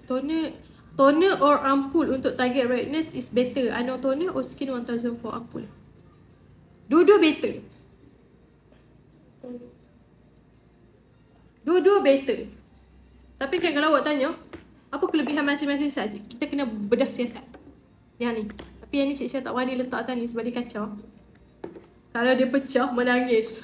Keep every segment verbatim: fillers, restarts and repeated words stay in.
Toner toner or ampul untuk target redness is better? Ano toner or skin one thousand for ampul? Dua-dua better. Dua-dua better. Tapi kan kalau awak tanya, apa kelebihan masing-masing saja, kita kena bedah siasat. Yang ni. Tapi yang ni Cik Syah tak berani letak atas ni sebab dia kacau. Kalau dia pecah, menangis.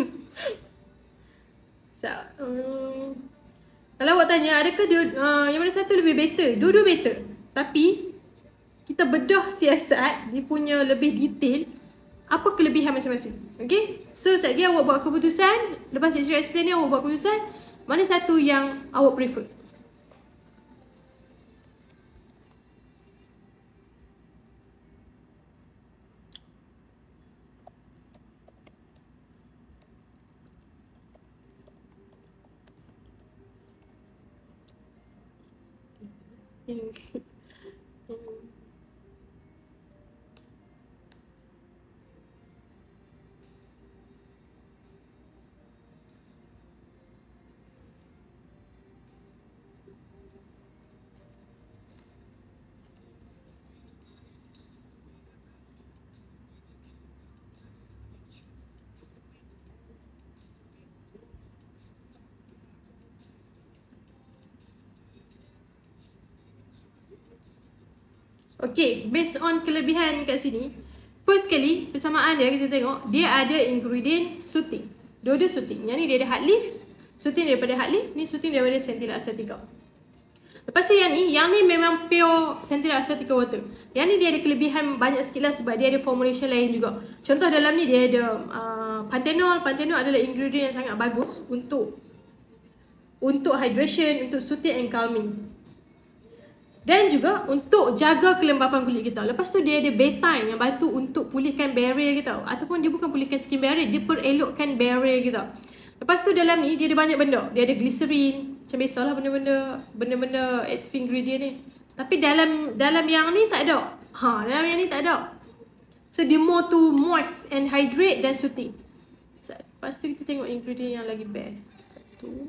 So, um, kalau awak tanya, adakah dia, uh, yang mana satu lebih better? Dua-dua better. Tapi, kita bedah siasat, dia punya lebih detail, apa kelebihan masing-masing. Okay? So, sekejap lagi awak buat keputusan. Lepas Cik Syah explain ni, awak buat keputusan. Mana satu yang awak prefer? Okay, based on kelebihan kat sini, first kali persamaan dia kita tengok, dia ada ingredient soothing. Dua-dua soothing. Yang ni dia ada hard leaf, soothing daripada hard leaf, ni soothing daripada Centella Asiatica. Lepas tu yang ni, yang ni memang pure Centella Asiatica water. Yang ni dia ada kelebihan banyak sikit lah sebab dia ada formulation lain juga. Contoh dalam ni dia ada uh, panthenol. Panthenol adalah ingredient yang sangat bagus untuk untuk hydration, untuk soothing and calming. Dan juga untuk jaga kelembapan kulit kita. Lepas tu dia ada betaine yang bantu untuk pulihkan barrier kita. Ataupun dia bukan pulihkan skin barrier, dia perelokkan barrier kita. Lepas tu dalam ni dia ada banyak benda. Dia ada glycerin. Macam biasalah benda-benda benda-benda active ingredient ni. Tapi dalam dalam yang ni tak ada. Ha, dalam yang ni tak ada. So dia more to moist and hydrate dan soothing. So, lepas tu kita tengok ingredient yang lagi best. Tu.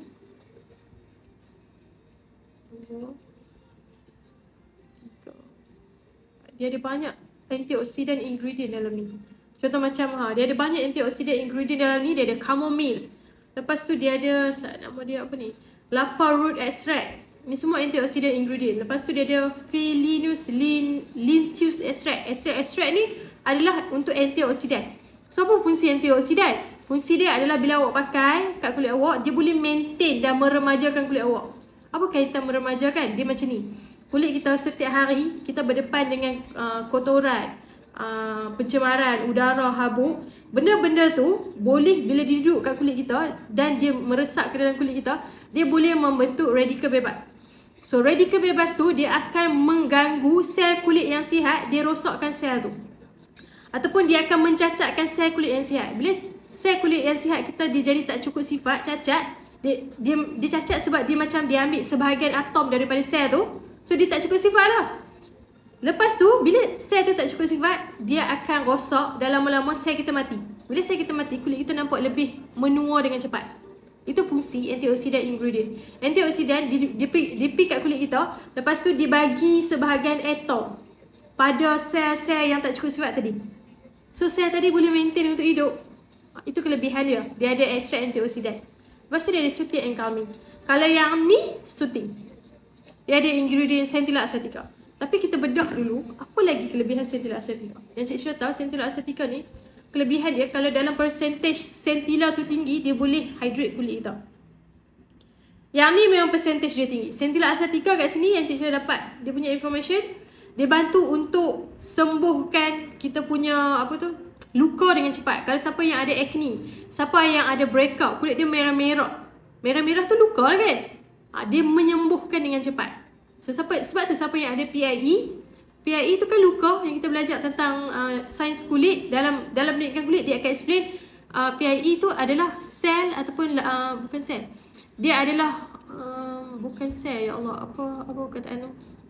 Dua. Dia ada banyak antioksidan ingredient dalam ni. Contoh macam ha, dia ada banyak antioksidan ingredient dalam ni. Dia ada chamomile. Lepas tu dia ada, nama dia apa ni? Lapa root extract. Ni semua antioksidan ingredient. Lepas tu dia ada Phylinus lin, lintius extract. Extract-extract ni adalah untuk antioksidan. So apa fungsi antioksidan? Fungsi dia adalah bila awak pakai kat kulit awak, dia boleh maintain dan meremajakan kulit awak. Apa kaitan meremajakan? Dia macam ni. Kulit kita setiap hari, kita berdepan dengan uh, kotoran, uh, pencemaran, udara, habuk. Benda-benda tu boleh bila dia duduk kat kulit kita dan dia meresap ke dalam kulit kita, dia boleh membentuk radikal bebas. So radikal bebas tu dia akan mengganggu sel kulit yang sihat, dia rosakkan sel tu. Ataupun dia akan mencacatkan sel kulit yang sihat. Bila sel kulit yang sihat kita dia jadi tak cukup sifat, cacat, dia, dia, dia cacat sebab dia macam dia ambil sebahagian atom daripada sel tu. So dia tak cukup sifat lah. Lepas tu bila sel tu tak cukup sifat, dia akan rosak dan lama-lama sel kita mati. Bila sel kita mati, kulit kita nampak lebih menua dengan cepat. Itu fungsi antioksidan ingredient. Antioksidan dia, dia, dia pergi kat kulit kita. Lepas tu dia bagi sebahagian atom pada sel-sel yang tak cukup sifat tadi. So sel tadi boleh maintain untuk hidup. Itu kelebihan dia. Dia ada ekstrak antioksidan. Lepas tu dia ada soothing and calming. Kalau yang ni soothing, dia ada ingredient Centella Asiatica. Tapi kita bedah dulu, apa lagi kelebihan Centella Asiatica? Yang Cik Syah tahu Centella Asiatica ni, kelebihan dia kalau dalam percentage Centella tu tinggi, dia boleh hydrate kulit kita. Yang ni memang percentage dia tinggi. Centella Asiatica kat sini yang Cik Syah dapat, dia punya information, dia bantu untuk sembuhkan kita punya apa tu, luka dengan cepat. Kalau siapa yang ada acne, siapa yang ada breakout, kulit dia merah-merah. Merah-merah tu luka lah kan? Ha, dia menyembuhkan dengan cepat. So siapa, sebab tu siapa yang ada P I E, P I E tu kan luka yang kita belajar tentang uh, sains kulit. Dalam dalam pendidikan kulit dia akan explain uh, P I E tu adalah sel ataupun uh, bukan sel. Dia adalah uh, bukan sel, ya Allah, apa apa kataan tu?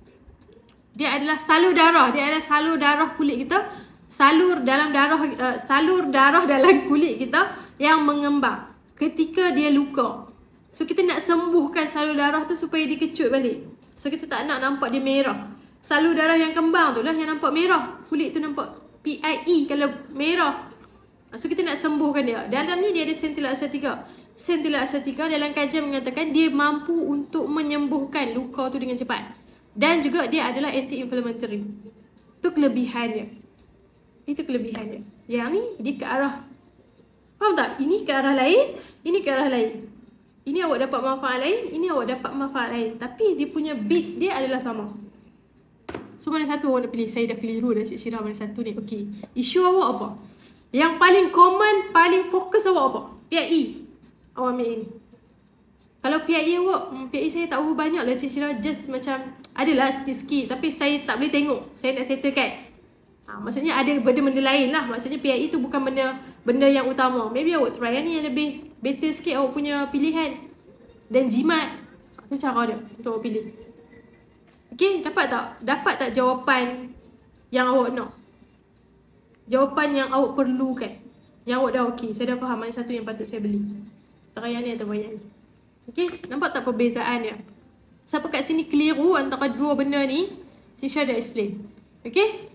Dia adalah salur darah. Dia adalah salur darah kulit kita. Salur dalam darah uh, salur darah dalam kulit kita yang mengembang ketika dia luka. So kita nak sembuhkan salur darah tu supaya dia kecut balik. So kita tak nak nampak dia merah. Salur darah yang kembang tu lah yang nampak merah. Kulit tu nampak P I E kalau merah. So kita nak sembuhkan dia. Dalam ni dia ada Centella Asiatica. Centella Asiatica dalam kajian mengatakan dia mampu untuk menyembuhkan luka tu dengan cepat. Dan juga dia adalah anti-inflammatory. Itu kelebihannya. Itu kelebihannya. Yang ni dia ke arah, faham tak? Ini ke arah lain, ini ke arah lain. Ini awak dapat manfaat lain, ini awak dapat manfaat lain. Tapi dia punya base dia adalah sama. So mana satu awak nak pilih? Saya dah keliru dah Cik Syirah mana satu ni. Okey. Isu awak apa? Yang paling common, paling fokus awak apa? P I E. Awak ambil ini. Kalau P I E awak, hmm, P I E saya tak tahu banyak lah Cik Syirah. Just macam adalah sikit-sikit. Tapi saya tak boleh tengok. Saya nak settlekan. Ha, maksudnya ada benda-benda lain lah. Maksudnya P I E tu bukan benda benda yang utama. Maybe awak try yang ni yang lebih better sikit. Awak punya pilihan. Dan jimat. Ha, tu cara dia untuk awak pilih. Okay, dapat tak? Dapat tak jawapan yang awak nak? Jawapan yang awak perlukan. Yang awak dah okey. Saya dah faham mana satu yang patut saya beli. Tak yang ni atau yang ni. Okay, nampak tak perbezaan dia? Siapa kat sini keliru antara dua benda ni? Sisha dah explain. Okay?